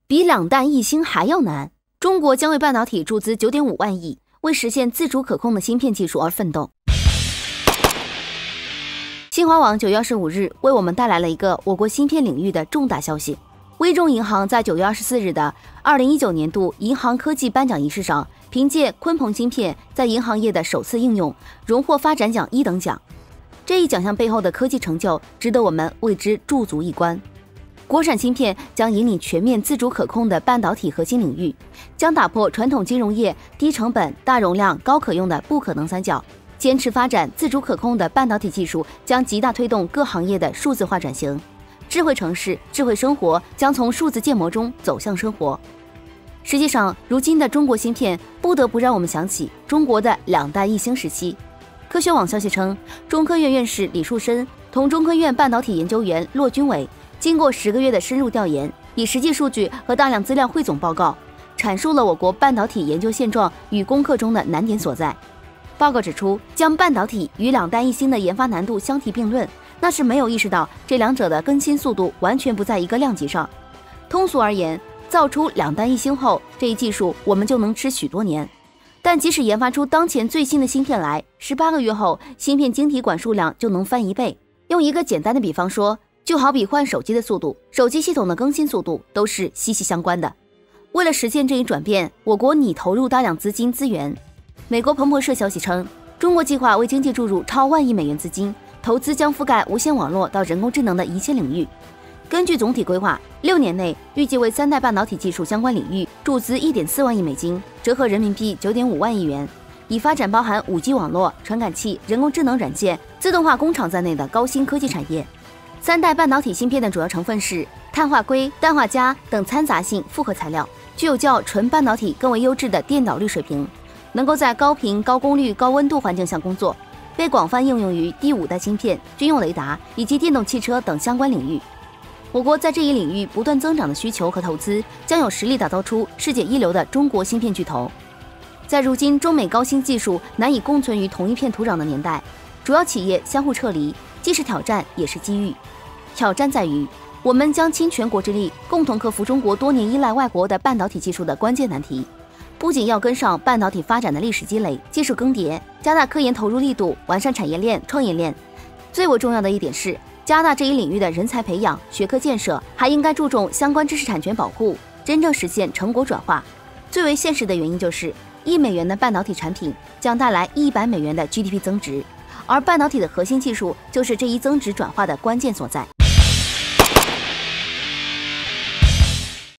比两弹一星还要难。中国将为半导体注资9.5万亿，为实现自主可控的芯片技术而奋斗。新华网9月25日为我们带来了一个我国芯片领域的重大消息。微众银行在9月24日的2019年度银行科技颁奖仪式上，凭借鲲鹏芯片在银行业的首次应用，荣获发展奖1等奖。这一奖项背后的科技成就，值得我们为之驻足一观。国产芯片将引领全面自主可控的半导体核心领域，将打破传统金融业低成本、大容量、高可用的不可能三角。坚持发展自主可控的半导体技术，将极大推动各行业的数字化转型。智慧城市、智慧生活将从数字建模中走向生活。实际上，如今的中国芯片不得不让我们想起中国的两弹一星时期。科学网消息称，中科院院士李树深同中科院半导体研究员骆军伟经过10个月的深入调研，以实际数据和大量资料汇总报告，阐述了我国半导体研究现状与攻克中的难点所在。报告指出，将半导体与两弹一星的研发难度相提并论，那是没有意识到这两者的更新速度完全不在一个量级上。通俗而言，造出两弹一星后，这一技术我们就能吃许多年。但即使研发出当前最新的芯片来，18个月后，芯片晶体管数量就能翻1倍。用一个简单的比方说，就好比换手机的速度、手机系统的更新速度都是息息相关的。为了实现这一转变，我国拟投入大量资金资源。美国彭博社消息称，中国计划为经济注入超万亿美元资金，投资将覆盖无线网络到人工智能的一切领域。根据总体规划，6年内预计为3代半导体技术相关领域注资1.4万亿美金，折合人民币9.5万亿元，以发展包含5G 网络、传感器、人工智能软件、自动化工厂在内的高新科技产业。3代半导体芯片的主要成分是碳化硅、氮化镓等掺杂性复合材料，具有较纯半导体更为优质的电导率水平，能够在高频、高功率、高温度环境下工作，被广泛应用于第5代芯片、军用雷达以及电动汽车等相关领域。我国在这一领域不断增长的需求和投资，将有实力打造出世界一流的中国芯片巨头。在如今中美高新技术难以共存于同一片土壤的年代，主要企业相互撤离，既是挑战也是机遇。挑战在于，我们将倾全国之力，共同克服中国多年依赖外国的半导体技术的关键难题。不仅要跟上半导体发展的历史积累、技术更迭，加大科研投入力度，完善产业链、创业链。最为重要的一点是，加大这一领域的人才培养、学科建设，还应该注重相关知识产权保护，真正实现成果转化。最为现实的原因就是，1美元的半导体产品将带来100美元的 GDP 增值，而半导体的核心技术就是这一增值转化的关键所在。